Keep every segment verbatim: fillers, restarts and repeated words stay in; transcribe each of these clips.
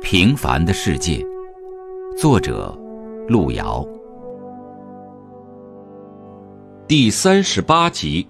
平凡的世界，作者路遥。 第三十八集。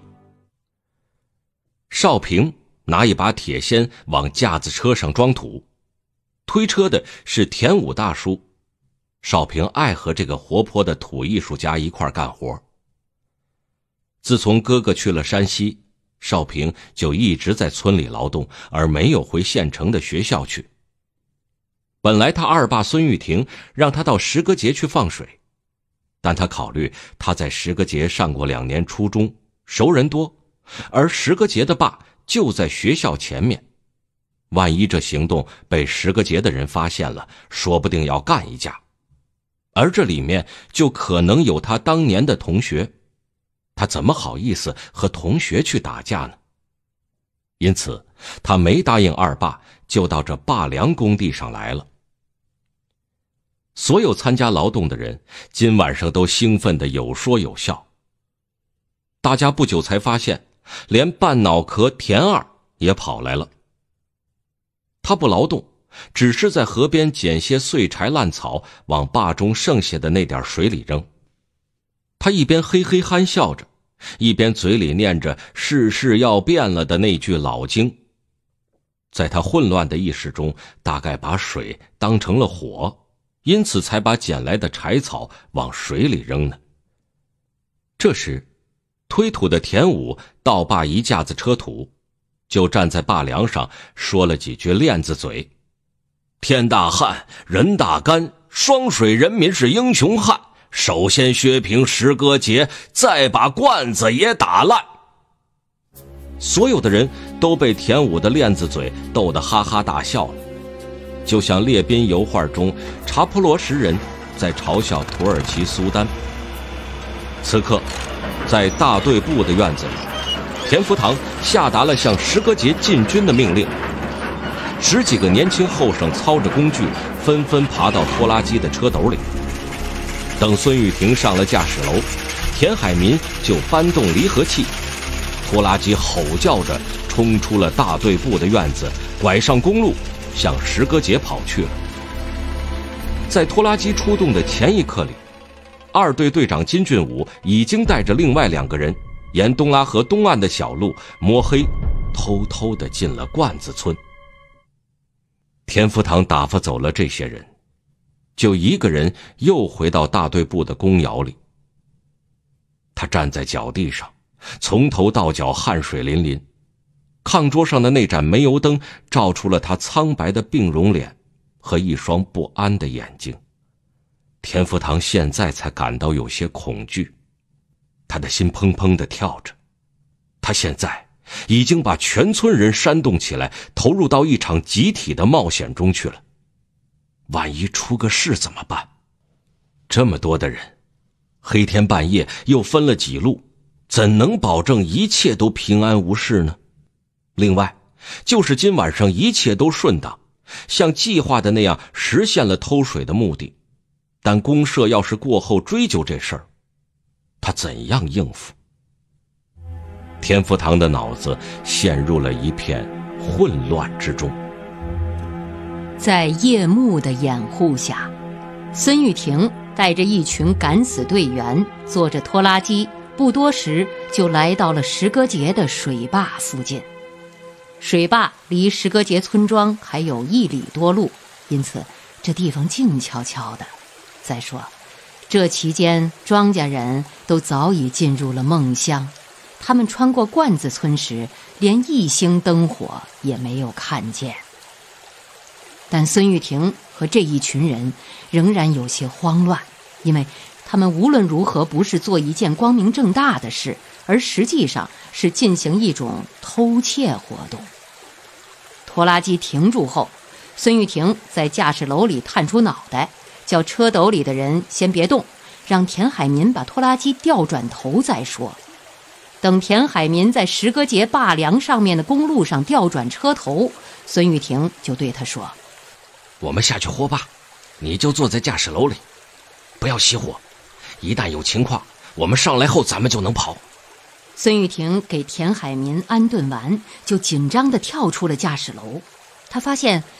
少平拿一把铁锨往架子车上装土，推车的是田武大叔。少平爱和这个活泼的土艺术家一块干活。自从哥哥去了山西，少平就一直在村里劳动，而没有回县城的学校去。本来他二爸孙玉婷让他到石歌节去放水，但他考虑他在石歌节上过两年初中，熟人多，而石歌节的坝就在学校前面，万一这行动被石歌节的人发现了，说不定要干一架，而这里面就可能有他当年的同学，他怎么好意思和同学去打架呢？因此他没答应二爸，就到这坝梁工地上来了。所有参加劳动的人今晚上都兴奋得有说有笑。大家不久才发现，连半脑壳田二也跑来了。他不劳动，只是在河边捡些碎柴烂草，往坝中剩下的那点水里扔。他一边嘿嘿憨笑着，一边嘴里念着世事要变了的那句老经。在他混乱的意识中，大概把水当成了火，因此才把捡来的柴草往水里扔呢。这时推土的田武倒坝一架子车土，就站在坝梁上说了几句链子嘴：天大旱，人大干，双水人民是英雄汉，首先削平石歌节，再把罐子也打烂。所有的人都被田武的链子嘴逗得哈哈大笑了，就像列宾油画中查普罗什人在嘲笑土耳其苏丹。此刻在大队部的院子里，田福堂下达了向石歌节进军的命令。十几个年轻后生操着工具，纷纷爬到拖拉机的车斗里。等孙玉婷上了驾驶楼，田海民就搬动离合器，拖拉机吼叫着冲出了大队部的院子，拐上公路向石歌节跑去了。在拖拉机出动的前一刻里，二队队长金俊武已经带着另外两个人沿东拉河东岸的小路摸黑偷偷地进了罐子村。田福堂打发走了这些人，就一个人又回到大队部的公窑里。他站在脚地上，从头到脚汗水淋淋，炕桌上的那盏煤油灯照出了他苍白的病容脸和一双不安的眼睛。田福堂现在才感到有些恐惧，他的心砰砰地跳着。他现在已经把全村人煽动起来，投入到一场集体的冒险中去了。万一出个事怎么办？这么多的人，黑天半夜又分了几路，怎能保证一切都平安无事呢？另外，就是今晚上一切都顺当，像计划的那样实现了偷水的目的，但公社要是过后追究这事儿，他怎样应付？田福堂的脑子陷入了一片混乱之中。 在夜幕的掩护下，孙玉婷带着一群敢死队员，坐着拖拉机，不多时就来到了石歌节的水坝附近。水坝离石歌节村庄还有一里多路，因此这地方静悄悄的。再说，这期间庄稼人都早已进入了梦乡，他们穿过罐子村时，连一星灯火也没有看见。但孙玉婷和这一群人仍然有些慌乱，因为他们无论如何不是做一件光明正大的事，而实际上是进行一种偷窃活动。拖拉机停住后，孙玉婷在驾驶楼里探出脑袋，叫车斗里的人先别动，让田海民把拖拉机调转头再说。等田海民在石歌节坝梁上面的公路上调转车头，孙玉婷就对他说： 我们下去豁坝，你就坐在驾驶楼里，不要熄火，一旦有情况，我们上来后咱们就能跑。 孙玉婷给田海民安顿完，就紧张地跳出了驾驶楼。他发现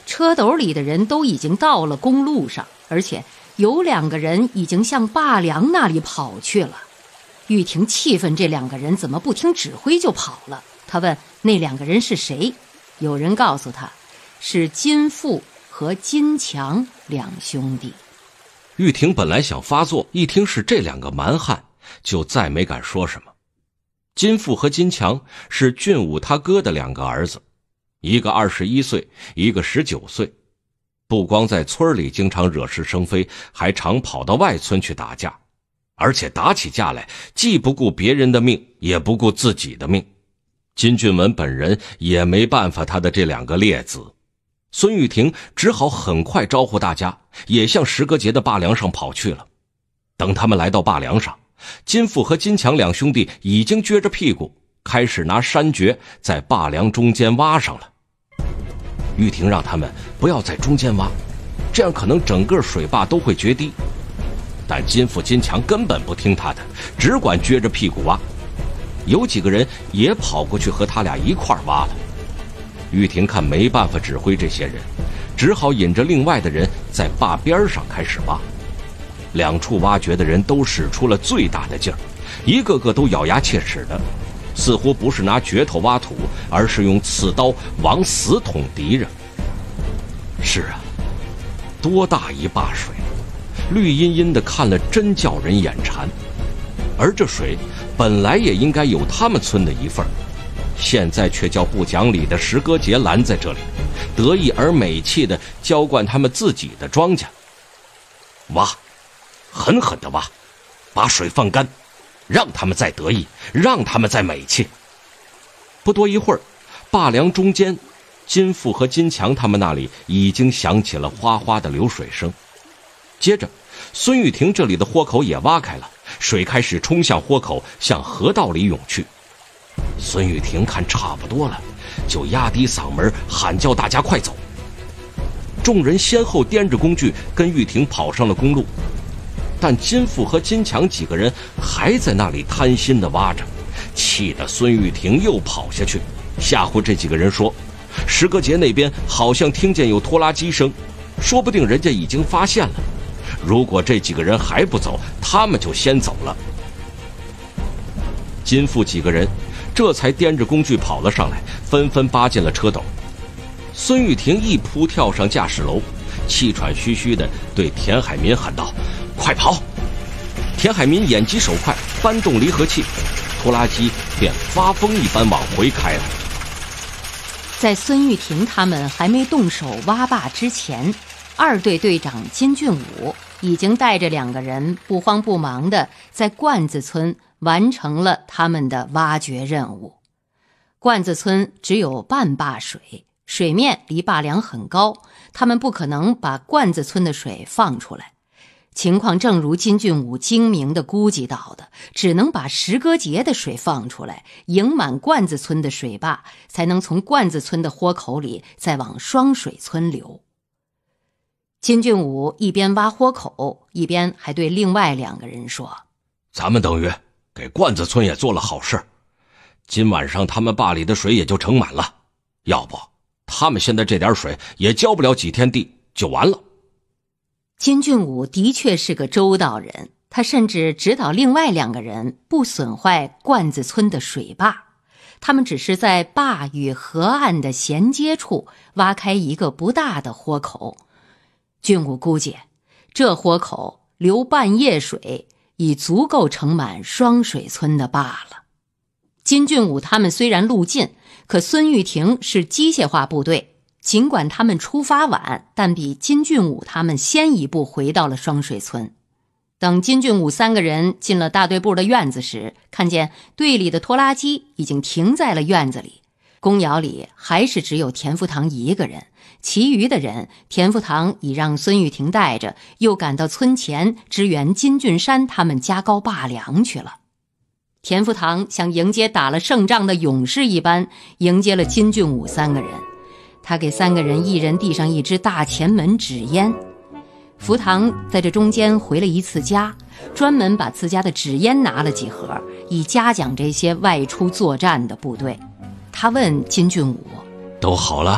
车斗里的人都已经到了公路上，而且有两个人已经向霸良那里跑去了。玉婷气愤这两个人怎么不听指挥就跑了，他问那两个人是谁，有人告诉他是金富和金强两兄弟。 玉婷本来想发作，一听是这两个蛮汉，就再没敢说什么。金富和金强是俊武他哥的两个儿子，一个二十一岁，一个十九岁，不光在村里经常惹是生非，还常跑到外村去打架，而且打起架来既不顾别人的命，也不顾自己的命。金俊文本人也没办法他的这两个劣子，孙玉婷只好很快招呼大家，也向石阁节的坝梁上跑去了。等他们来到坝梁上，金富和金强两兄弟已经撅着屁股，开始拿山掘在坝梁中间挖上了。玉婷让他们不要在中间挖，这样可能整个水坝都会决堤。但金富金强根本不听他的，只管撅着屁股挖。有几个人也跑过去和他俩一块挖了。玉婷看没办法指挥这些人，只好引着另外的人在坝边上开始挖。两处挖掘的人都使出了最大的劲儿，一个个都咬牙切齿的，似乎不是拿镢头挖土，而是用刺刀往死捅敌人。是啊，多大一坝水，绿茵茵的，看了真叫人眼馋。而这水本来也应该有他们村的一份，现在却叫不讲理的石阁节拦在这里，得意而美气地浇灌他们自己的庄稼。挖，狠狠地挖，把水放干，让他们再得意，让他们再美气。不多一会儿，坝梁中间，金富和金强他们那里已经响起了哗哗的流水声。接着孙玉婷这里的豁口也挖开了，水开始冲向豁口，向河道里涌去。孙玉婷看差不多了，就压低嗓门喊叫大家快走。众人先后掂着工具跟玉婷跑上了公路，但金富和金强几个人还在那里贪心地挖着，气得孙玉婷又跑下去吓唬这几个人说，石阁节那边好像听见有拖拉机声，说不定人家已经发现了，如果这几个人还不走，他们就先走了。金富几个人这才掂着工具跑了上来，纷纷扒进了车斗。孙玉婷一扑跳上驾驶楼，气喘吁吁地对田海民喊道：快跑！田海民眼疾手快，搬动离合器，拖拉机便发疯一般往回开了。 在孙玉婷他们还没动手挖坝之前，二队队长金俊武已经带着两个人不慌不忙地在罐子村完成了他们的挖掘任务。罐子村只有半坝水，水面离坝梁很高，他们不可能把罐子村的水放出来。情况正如金俊武精明地估计到的，只能把石阁节的水放出来，盈满罐子村的水坝，才能从罐子村的豁口里再往双水村流。金俊武一边挖豁口，一边还对另外两个人说： 咱们等于给罐子村也做了好事，今晚上他们坝里的水也就盛满了，要不他们现在这点水也浇不了几天地就完了。 金俊武的确是个周到人，他甚至指导另外两个人不损坏罐子村的水坝，他们只是在坝与河岸的衔接处挖开一个不大的豁口。俊武估计这豁口流半夜水已足够盛满双水村的坝了。金俊武他们虽然路近，可孙玉婷是机械化部队，尽管他们出发晚，但比金俊武他们先一步回到了双水村。等金俊武三个人进了大队部的院子时，看见队里的拖拉机已经停在了院子里，公窑里还是只有田福堂一个人，其余的人田福堂已让孙玉婷带着，又赶到村前支援金俊山他们加高坝梁去了。田福堂像迎接打了胜仗的勇士一般迎接了金俊武三个人，他给三个人一人递上一支大前门纸烟。福堂在这中间回了一次家，专门把自家的纸烟拿了几盒，以嘉奖这些外出作战的部队。他问金俊武： 都好了？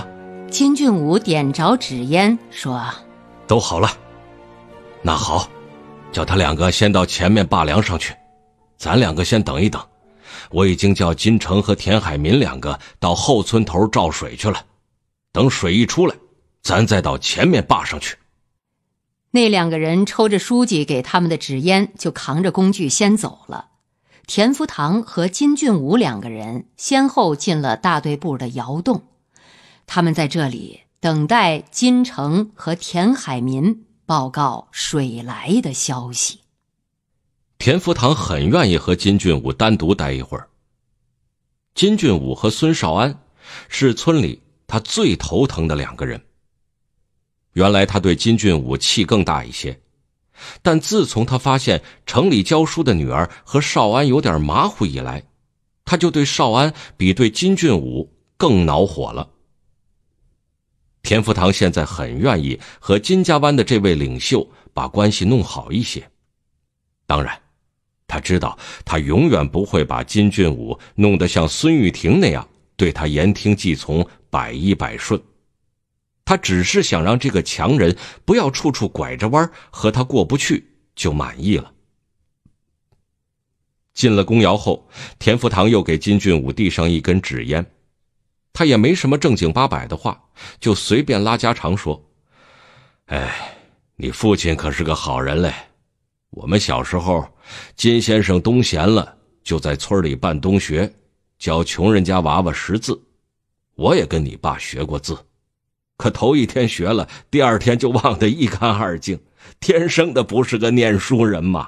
金俊武点着纸烟说： 都好了。那好，叫他两个先到前面坝梁上去，咱两个先等一等。我已经叫金城和田海民两个到后村头照水去了，等水一出来，咱再到前面坝上去。 那两个人抽着书记给他们的纸烟，就扛着工具先走了。田福堂和金俊武两个人先后进了大队部的窑洞，他们在这里等待金城和田海民报告水来的消息。 田福堂很愿意和金俊武单独待一会儿。金俊武和孙少安是村里他最头疼的两个人。原来他对金俊武气更大一些，但自从他发现城里教书的女儿和少安有点马虎以来，他就对少安比对金俊武更恼火了。田福堂现在很愿意和金家湾的这位领袖把关系弄好一些，当然他知道他永远不会把金俊武弄得像孙玉婷那样对他言听计从，百依百顺。他只是想让这个强人不要处处拐着弯，和他过不去就满意了。进了公窑后，田福堂又给金俊武递上一根纸烟，他也没什么正经八百的话，就随便拉家常说：哎，你父亲可是个好人嘞，我们小时候金先生冬闲了就在村里办冬学，教穷人家娃娃识字，我也跟你爸学过字，可头一天学了，第二天就忘得一干二净，天生的不是个念书人嘛。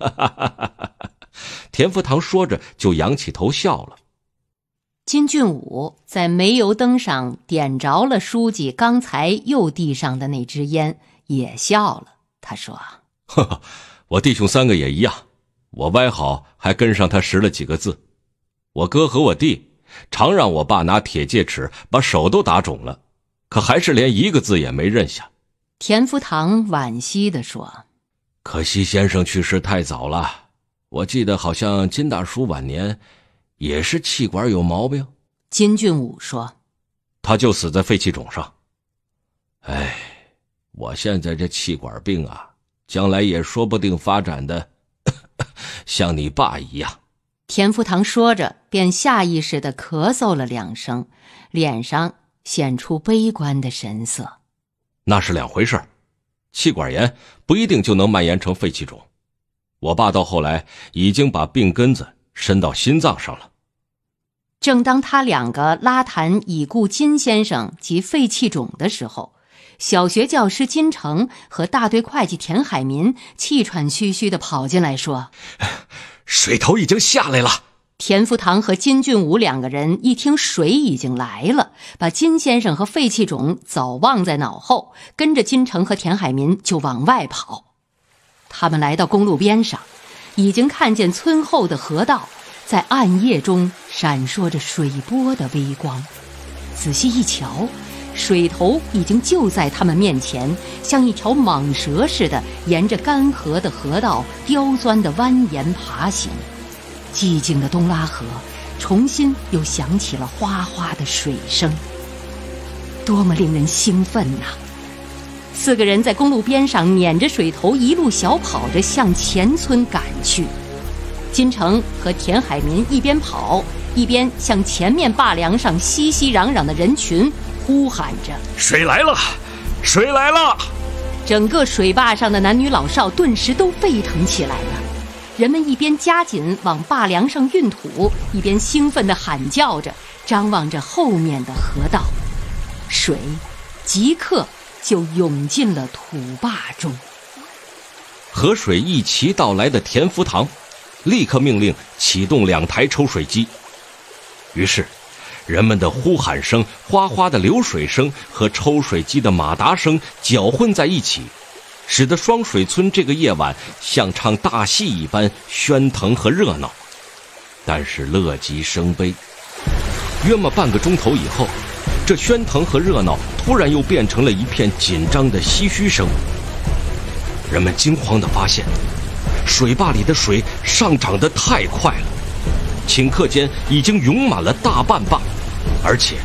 田福堂说着就仰起头笑了。 金俊武在煤油灯上点着了书记刚才又递上的那支烟，也笑了。他说： 呵呵，我弟兄三个也一样，我歪好还跟上他识了几个字。我哥和我弟常让我爸拿铁戒尺把手都打肿了，可还是连一个字也没认下。 田福堂惋惜地说： 可惜先生去世太早了，我记得好像金大叔晚年也是气管有毛病。 金俊武说： 他就死在肺气肿上。哎，我现在这气管病啊，将来也说不定发展的像你爸一样。 田福堂说着便下意识地咳嗽了两声，脸上显出悲观的神色。 那是两回事，气管炎不一定就能蔓延成肺气肿。我爸到后来已经把病根子伸到心脏上了。 正当他两个拉谈已故金先生及肺气肿的时候，小学教师金城和大队会计田海民气喘吁吁地跑进来说： 水头已经下来了。 田福堂和金俊武两个人一听水已经来了，把金先生和肺气肿早忘在脑后，跟着金城和田海民就往外跑。他们来到公路边上，已经看见村后的河道在暗夜中闪烁着水波的微光。仔细一瞧，水头已经就在他们面前，像一条蟒蛇似的沿着干涸的河道刁钻的蜿蜒爬行。寂静的东拉河重新又响起了哗哗的水声，多么令人兴奋呐！四个人在公路边上撵着水头，一路小跑着向前村赶去。金城和田海民一边跑一边向前面坝梁上熙熙攘攘的人群呼喊着： 水来了，水来了！ 整个水坝上的男女老少顿时都沸腾起来了。人们一边加紧往坝梁上运土，一边兴奋地喊叫着，张望着后面的河道。水即刻就涌进了土坝中。 河水一齐到来的田福堂立刻命令启动两台抽水机。于是人们的呼喊声、哗哗的流水声和抽水机的马达声搅混在一起，使得双水村这个夜晚像场大戏一般喧腾和热闹。但是乐极生悲，约么半个钟头以后，这喧腾和热闹突然又变成了一片紧张的唏嘘声。人们惊慌地发现，水坝里的水上涨得太快了，顷刻间已经涌满了大半坝，而且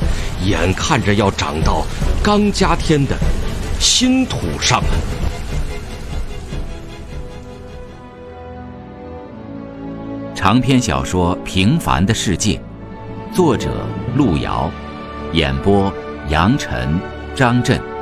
眼看着要长到刚加添的新土上了。 长篇小说《平凡的世界》，作者路遥，演播杨晨、张震。